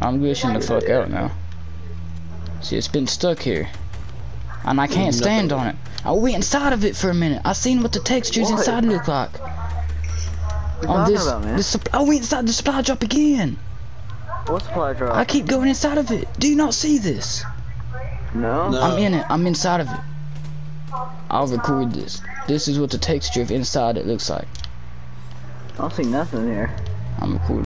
I'm glitching the fuck out now. See, it's been stuck here. And I can't stand on it. I went inside of it for a minute. I seen what the textures inside look like. What you talking about, man? I went inside the supply drop again. What supply drop? I keep going inside of it. Do you not see this? No. I'm in it. I'm inside of it. I'll record this. This is what the texture of inside it looks like. I don't see nothing here. I'm recording.